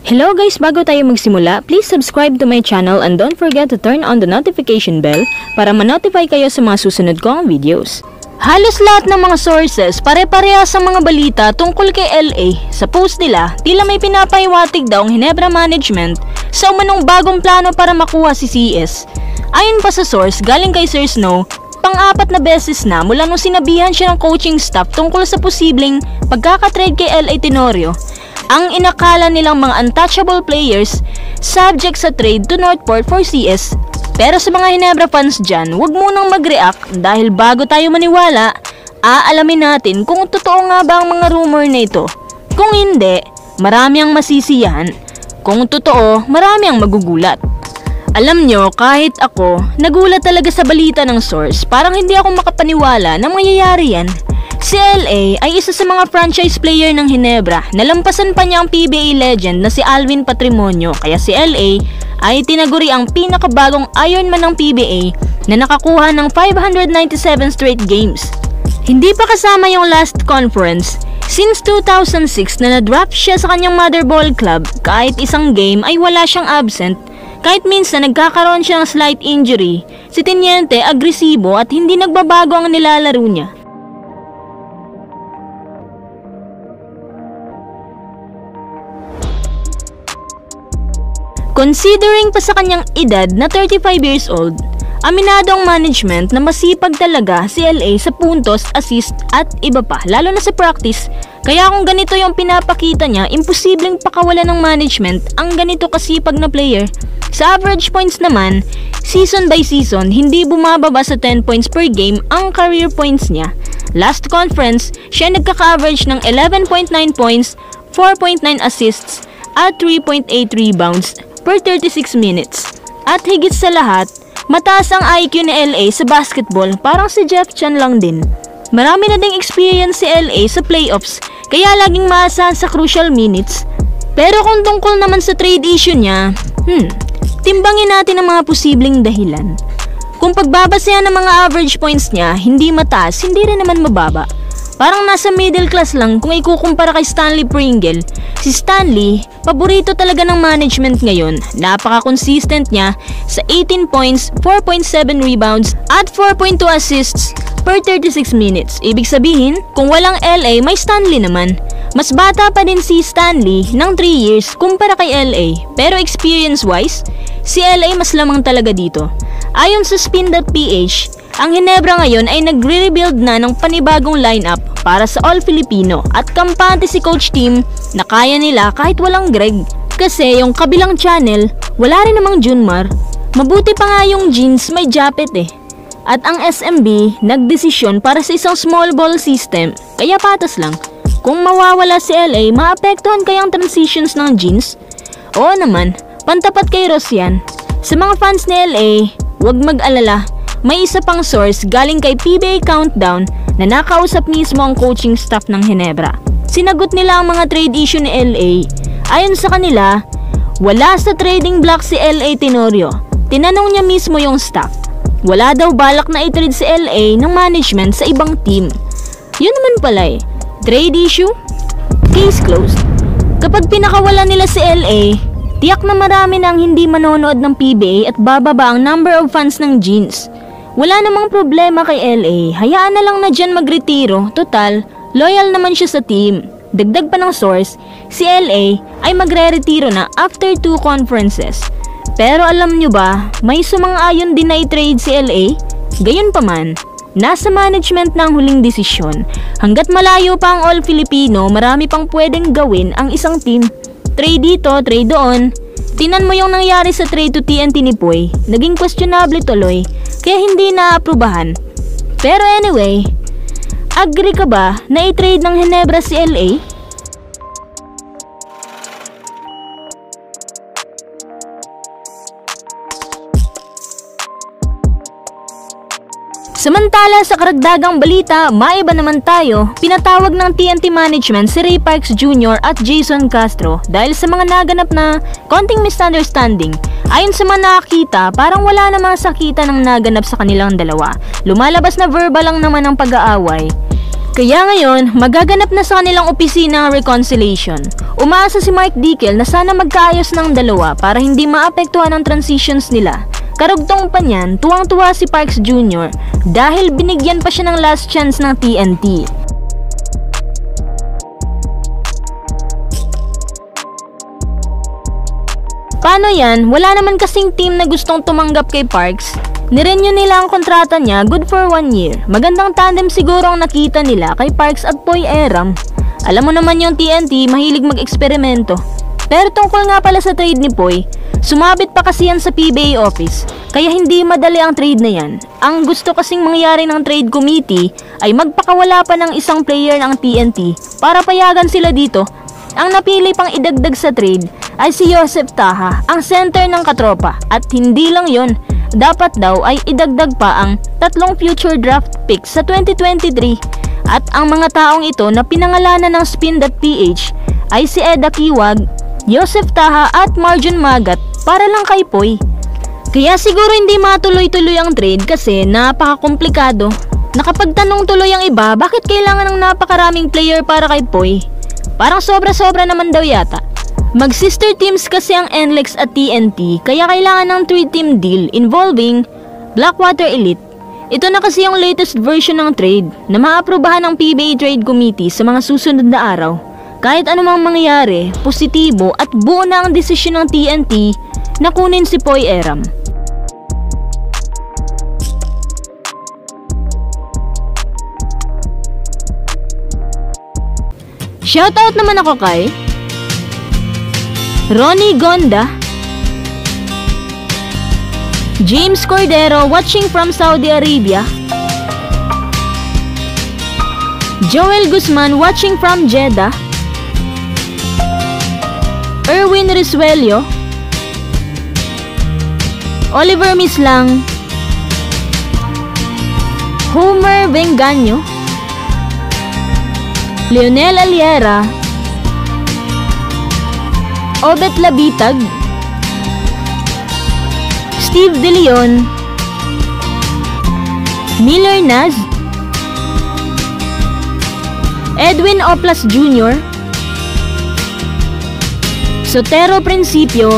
Hello guys, bago tayo magsimula, please subscribe to my channel and don't forget to turn on the notification bell para ma-notify kayo sa mga susunod kong videos. Halos lahat ng mga sources pare-parehas ang mga balita tungkol kay LA. Sa post nila, tila may pinapahiwatig daw ang Ginebra management sa umanong bagong plano para makuha si CS. Ayon pa sa source galing kay Sir Snow, pang-apat na beses na mula nung sinabihan siya ng coaching staff tungkol sa posibleng pagkakatrade kay LA Tenorio ang inakala nilang mga untouchable players subject sa trade to Northport for CS. Pero sa mga Ginebra fans dyan, huwag munang mag-react dahil bago tayo maniwala, aalamin natin kung totoo nga ba ang mga rumor na ito. Kung hindi, marami ang masisiyahan. Kung totoo, marami ang magugulat. Alam nyo, kahit ako, nagulat talaga sa balita ng source. Parang hindi ako makapaniwala na mangyayari yan. Si LA ay isa sa mga franchise player ng Ginebra. Nalampasan pa niya ang PBA legend na si Alvin Patrimonio. Kaya si LA ay tinaguri ang pinakabagong Ironman ng PBA na nakakuha ng 597 straight games. Hindi pa kasama yung last conference. Since 2006 na na-draft siya sa kanyang mother ball club, kahit isang game ay wala siyang absent. Kahit minsan nagkakaroon siya ng slight injury, si Teniente agresibo at hindi nagbabago ang nilalaro niya. Considering pa sa kanyang edad na 35 years old, aminado ang management na masipag talaga si LA sa puntos, assist at iba pa, lalo na sa practice. Kaya kung ganito yung pinapakita niya, imposibleng pakawalan ng management ang ganito kasipag na player. Sa average points naman, season by season, hindi bumababa sa 10 points per game ang career points niya. Last conference, siya nagkaka-average ng 11.9 points, 4.9 assists at 3.8 rebounds per 36 minutes. At higit sa lahat, mataas ang IQ ni LA sa basketball, parang si Jeff Chan lang din. Marami na ding experience si LA sa playoffs, kaya laging maasahan sa crucial minutes. Pero kung tungkol naman sa trade issue niya, timbangin natin ang mga posibleng dahilan. Kung pagbabasehan ng mga average points niya, hindi mataas, hindi rin naman mababa. Parang nasa middle class lang kung ikukumpara kay Stanley Pringle. Si Stanley, paborito talaga ng management ngayon. Napaka-consistent niya sa 18 points, 4.7 rebounds at 4.2 assists per 36 minutes. Ibig sabihin, kung walang LA, may Stanley naman. Mas bata pa din si Stanley ng 3 years kumpara kay LA. Pero experience-wise, si LA mas lamang talaga dito. Ayon sa Spin.ph, ang Ginebra ngayon ay nagre-rebuild na ng panibagong lineup para sa All-Filipino at kampante si Coach Tim na kaya nila kahit walang Greg. Kasi yung kabilang channel, wala rin namang Junmar. Mabuti pa nga yung Jeans may Japet eh. At ang SMB nagdesisyon para sa isang small ball system, kaya patas lang. Kung mawawala si LA, maapektuhan kayang transitions ng Jeans? Oo naman, pantapat kay Ross yan. Sa mga fans ni LA, huwag mag-alala. May isa pang source galing kay PBA Countdown na nakausap mismo ang coaching staff ng Ginebra. Sinagot nila ang mga trade issue ni LA. Ayon sa kanila, wala sa trading block si LA Tenorio. Tinanong niya mismo yung staff. Wala daw balak na i-trade si LA ng management sa ibang team. Yun naman pala eh. Trade issue? Case closed. Kapag pinakawalan nila si LA, tiyak na marami nang hindi manonood ng PBA at bababa ang number of fans ng Jeans. Wala namang problema kay LA, hayaan na lang na dyan magretiro, total, loyal naman siya sa team. Dagdag pa ng source, si LA ay magre-retiro na after 2 conferences. Pero alam nyo ba, may sumang-ayon din na i-trade si LA? Gayon pa man, nasa management na ang huling desisyon. Hanggat malayo pa ang All-Filipino, marami pang pwedeng gawin ang isang team. Trade dito, trade doon. Tinan mo yung nangyari sa trade to TNT ni Poy, naging questionable tuloy. Kaya hindi na-aprobahan. Pero anyway, agree ka ba na i-trade ng Ginebra si LA? Samantala sa karagdagang balita, maiba naman tayo, pinatawag ng TNT management si Ray Parks Jr. at Jason Castro dahil sa mga naganap na konting misunderstanding. Ayon sa mga nakakita, parang wala namang sakita ng naganap sa kanilang dalawa. Lumalabas na verbal lang naman ang pag-aaway. Kaya ngayon, magaganap na sa kanilang opisina ang reconciliation. Umaasa si Mark Dickel na sana magkaayos ng dalawa para hindi maapektuhan ang transitions nila. Karugtong pa niyan, tuwang-tuwa si Parks Jr. dahil binigyan pa siya ng last chance ng TNT. Paano yan? Wala naman kasing team na gustong tumanggap kay Parks. Nirenew nila ang kontrata niya good for 1 year. Magandang tandem siguro ang nakita nila kay Parks at Poy Eram. Alam mo naman yung TNT, mahilig mag-eksperimento. Pero tungkol nga pala sa trade ni Poy, sumabit pa kasi yan sa PBA office, kaya hindi madali ang trade na yan. Ang gusto kasing mangyari ng trade committee ay magpakawala pa ng isang player ng TNT para payagan sila dito. Ang napili pang idagdag sa trade ay si Joseph Taha, ang center ng katropa. At hindi lang yon, dapat daw ay idagdag pa ang 3 future draft picks sa 2023. At ang mga taong ito na pinangalanan ng Spin.ph ay si Eda Kiwag, Joseph Taha at Marjon Magat para lang kay Poy. Kaya siguro hindi matuloy-tuloy ang trade kasi napaka-komplikado. Nakapagtanong tuloy ang iba, bakit kailangan ng napakaraming player para kay Poy? Parang sobra-sobra naman daw yata. Mag-sister teams kasi ang NLEX at TNT, kaya kailangan ng 3-team deal involving Blackwater Elite. Ito na kasi yung latest version ng trade na maaprubahan ng PBA Trade Committee sa mga susunod na araw. Kahit anumang mangyari, positibo at buo na ang desisyon ng TNT na kunin si Poy Eram. Shoutout naman ako kay Ronnie Gonda, James Cordero watching from Saudi Arabia, Joel Guzman watching from Jeddah, Erwin Risuelio, Oliver Mislang, Homer Benganyo, Leonel Aliera, Obet Labitag, Steve De Leon, Miller Naz, Edwin Oplas Jr., Sotero Principio,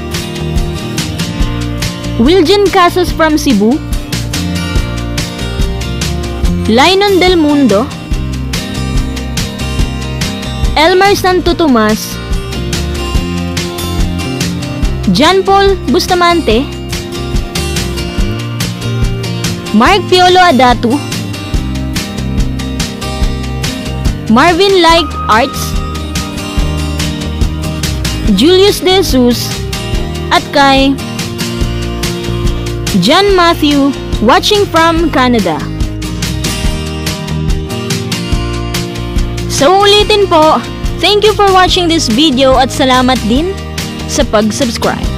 Wiljan Casas from Cebu, Linon Del Mundo, Elmer Santo Tomas, John Paul Bustamante, Mark Piolo Adatu, Marvin Like Arts, Julius De Jesus, at kay John Matthew watching from Canada. So ulitin po, thank you for watching this video at salamat din sa pag-subscribe.